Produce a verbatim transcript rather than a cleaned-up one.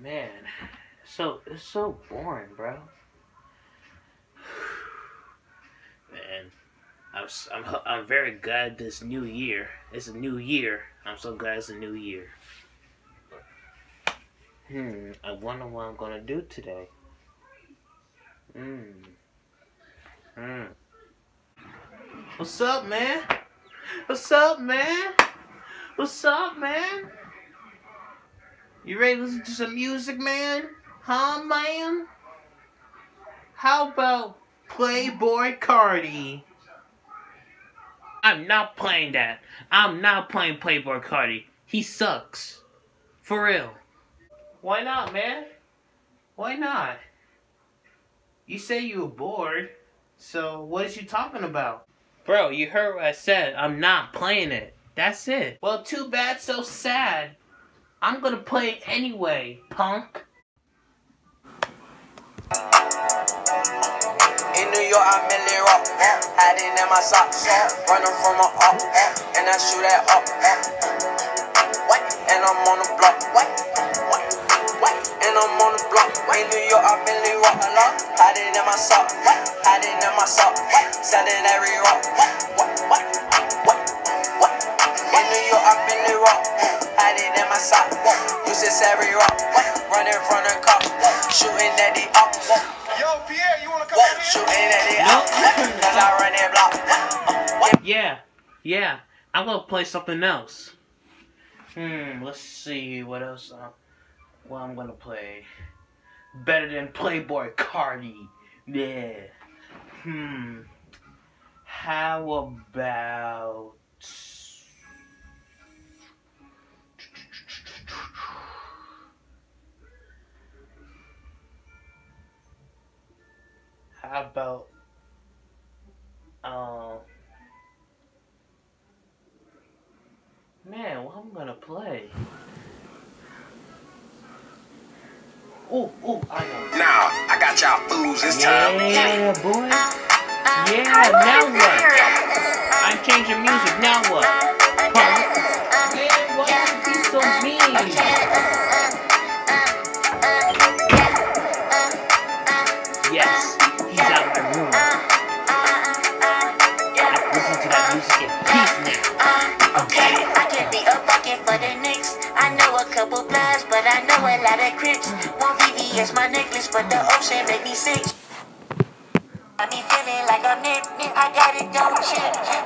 Man, so it's so boring, bro. Man, I'm s- I'm h- I'm very glad this new year. It's a new year. I'm so glad it's a new year. Hmm. I wonder what I'm gonna do today. Hmm. Hmm. What's up, man? What's up, man? What's up, man? You ready to listen to some music, man? Huh, man? How about Playboy Cardi? I'm not playing that. I'm not playing Playboy Cardi. He sucks. For real. Why not, man? Why not? You say you were bored, so what is you talking about? Bro, you heard what I said. I'm not playing it. That's it. Well, too bad, so sad. I'm gonna play it anyway, punk. In New York, I'm Millie Rock, hiding in my socks, running from a up, and I shoot that up, and I'm on the block, and I'm on the block. In New York, I'm Millie Rock, hiding in my sock, hiding in my sock, selling every rock. In New York, I'm Millie Rock, hiding in my sock, uses every rock, running from the cop, shooting at the up. Yo, Pierre, you wanna come out here? Shooting at the up, cause I run that block. Yeah, yeah. I'm gonna play something else. Hmm, let's see what else. Uh, what I'm gonna play. Better than Playboy Cardi. Yeah. Hmm. How about... How about... Uh, man, what I'm gonna play? Oh, oh, I know. Now, I got y'all fools this time. Yeah, boy. Yeah, now what? I'm changing music, now what? Punk. Man, why you be so mean? Yes, he's out of my room. I can listen to that music in peace now. Okay, I could be a bucket for the Knicks. I know a couple bloods, but I know a lot of Crips. One V V is my necklace, but the ocean make me sick. I be feeling like I'm Nick, I got it, don't shit.